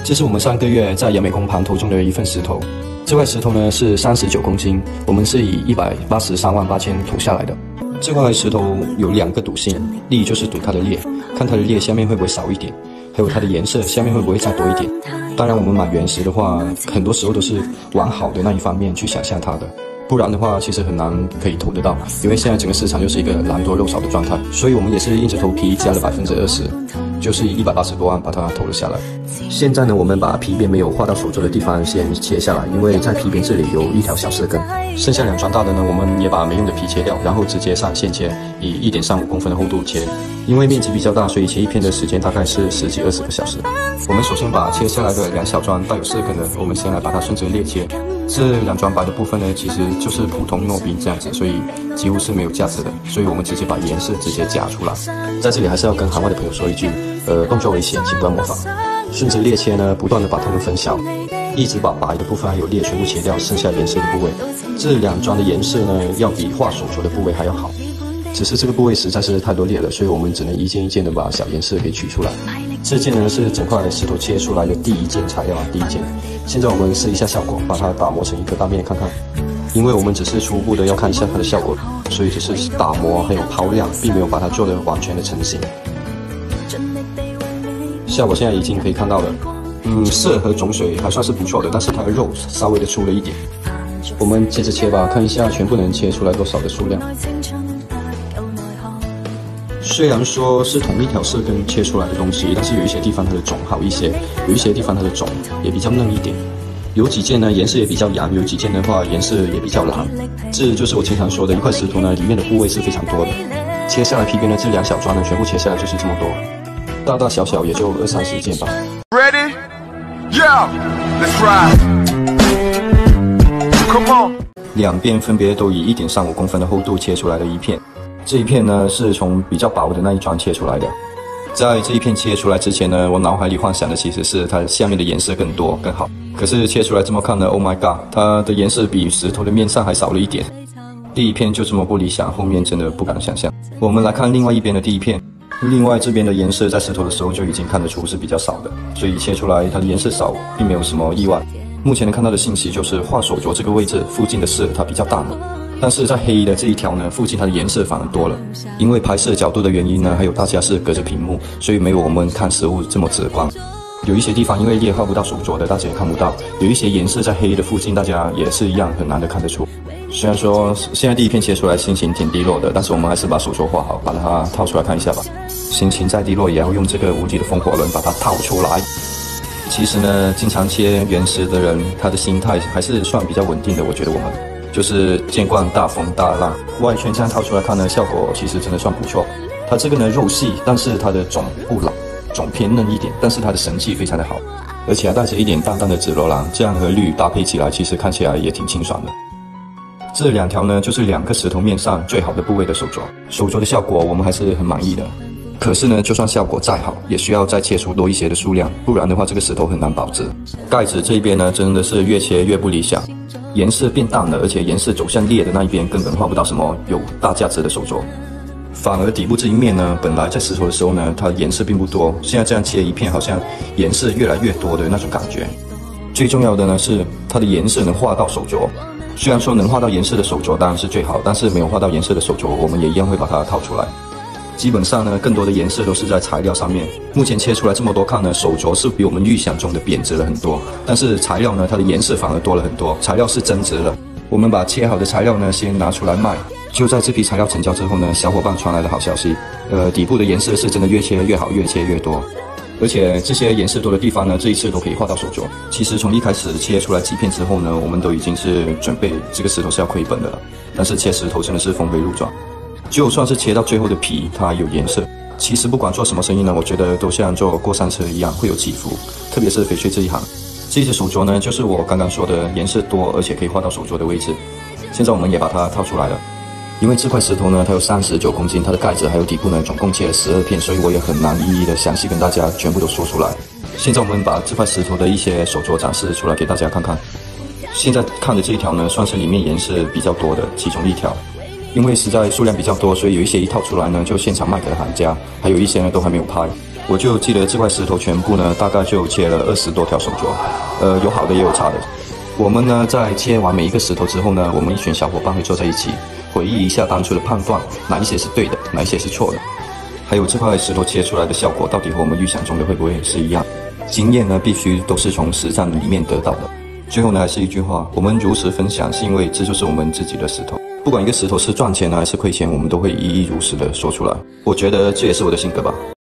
这是我们上个月在杨美空盘投中的一份石头，这块石头呢是39公斤，我们是以183万8千投下来的。这块石头有2个赌性，第一就是赌它的裂，看它的裂下面会不会少一点，还有它的颜色下面会不会再多一点。当然我们买原石的话，很多时候都是往好的那一方面去想象它的，不然的话其实很难可以投得到，因为现在整个市场就是一个狼多肉少的状态，所以我们也是硬着头皮加了20%，就是以180多万把它投了下来。现在呢，我们把皮边没有画到手镯的地方先切下来，因为在皮边这里有一条小色根。剩下2桩大的呢，我们也把没用的皮切掉，然后直接上线切，以1.35公分的厚度切。因为面积比较大，所以切一片的时间大概是10几20个小时。我们首先把切下来的2小桩带有色根的，我们先来把它顺着裂切。这2桩白的部分呢，其实就是普通糯冰这样子，所以几乎是没有价值的，所以我们直接把颜色直接夹出来。在这里还是要跟海外的朋友说一句，动作危险，请不要模仿。顺着裂切呢，不断的把它们分小，一直把白的部分还有裂全部切掉，剩下颜色的部位。这2桩的颜色呢，要比画手镯的部位还要好。只是这个部位实在是太多裂了，所以我们只能一件一件的把小颜色给取出来。这件呢是整块石头切出来的第1件材料，第1件。现在我们试一下效果，把它打磨成一个大面看看。因为我们只是初步的要看一下它的效果，所以只是打磨还有抛亮，并没有把它做得完全的成型。效果现在已经可以看到了，色和种水还算是不错的，但是它的肉稍微的粗了一点。我们接着切吧，看一下全部能切出来多少的数量。虽然说是同一条色根切出来的东西，但是有一些地方它的种好一些，有一些地方它的种也比较嫩一点。有几件呢颜色也比较阳，有几件的话颜色也比较蓝。这就是我经常说的，一块石头呢里面的部位是非常多的。切下来皮边的这2小桩呢，全部切下来就是这么多，大大小小也就20-30件吧。 Ready? Yeah, let's ride. Come on. 2边分别都以1.35公分的厚度切出来的一片。这一片呢是从比较薄的那一桩切出来的。在这一片切出来之前呢，我脑海里幻想的其实是它下面的颜色更多更好。可是切出来这么看呢 ，Oh my god， 它的颜色比石头的面上还少了一点。第一片就这么不理想，后面真的不敢想象。我们来看另外一边的第一片，另外这边的颜色在石头的时候就已经看得出是比较少的，所以切出来它的颜色少，并没有什么意外。目前能看到的信息就是画手镯这个位置附近的色它比较淡了。但是在黑的这一条呢，附近它的颜色反而多了。因为拍摄角度的原因呢，还有大家是隔着屏幕，所以没有我们看实物这么直观。有一些地方因为裂画不到手镯的，大家也看不到；有一些颜色在黑的附近，大家也是一样很难的看得出。虽然说现在第一片切出来心情挺低落的，但是我们还是把手镯画好，把它套出来看一下吧。心情再低落，也要用这个无敌的风火轮把它套出来。其实呢，经常切原石的人，他的心态还是算比较稳定的，我觉得我们。就是见惯大风大浪，外圈这样套出来看呢，效果其实真的算不错。它这个呢肉细，但是它的种不老，种偏嫩一点，但是它的神气非常的好，而且还带着一点淡淡的紫罗兰，这样和绿搭配起来，其实看起来也挺清爽的。这2条呢，就是2个石头面上最好的部位的手镯，手镯的效果我们还是很满意的。可是呢，就算效果再好，也需要再切出多一些的数量，不然的话这个石头很难保值。盖子这一边呢，真的是越切越不理想。颜色变淡了，而且颜色走向裂的那一边根本画不到什么有大价值的手镯，反而底部这一面呢，本来在石头的时候呢，它的颜色并不多，现在这样切一片，好像颜色越来越多的那种感觉。最重要的呢是它的颜色能画到手镯，虽然说能画到颜色的手镯当然是最好，但是没有画到颜色的手镯，我们也一样会把它套出来。基本上呢，更多的颜色都是在材料上面。目前切出来这么多看呢，手镯是比我们预想中的贬值了很多，但是材料呢，它的颜色反而多了很多，材料是增值了。我们把切好的材料呢，先拿出来卖。就在这批材料成交之后呢，小伙伴传来了好消息，底部的颜色是真的越切越好，越切越多。而且这些颜色多的地方呢，这一次都可以画到手镯。其实从一开始切出来几片之后呢，我们都已经是准备这个石头是要亏本的了。但是切石头真的是峰回路转。就算是切到最后的皮，它有颜色。其实不管做什么生意呢，我觉得都像坐过山车一样，会有起伏。特别是翡翠这一行，这只手镯呢，就是我刚刚说的颜色多，而且可以画到手镯的位置。现在我们也把它套出来了。因为这块石头呢，它有39公斤，它的盖子还有底部呢，总共切了12片，所以我也很难一一的详细跟大家全部都说出来。现在我们把这块石头的一些手镯展示出来给大家看看。现在看的这一条呢，算是里面颜色比较多的其中一条。因为实在数量比较多，所以有一些一套出来呢，就现场卖给了行家，还有一些呢都还没有拍。 我就记得这块石头全部呢，大概就切了20多条手镯，有好的也有差的。我们呢在切完每一个石头之后呢，我们一群小伙伴会坐在一起，回忆一下当初的判断，哪一些是对的，哪一些是错的，还有这块石头切出来的效果到底和我们预想中的会不会是一样。经验呢必须都是从实战里面得到的。最后呢还是一句话，我们如实分享是因为这就是我们自己的石头，不管一个石头是赚钱呢还是亏钱，我们都会一一如实的说出来。我觉得这也是我的性格吧。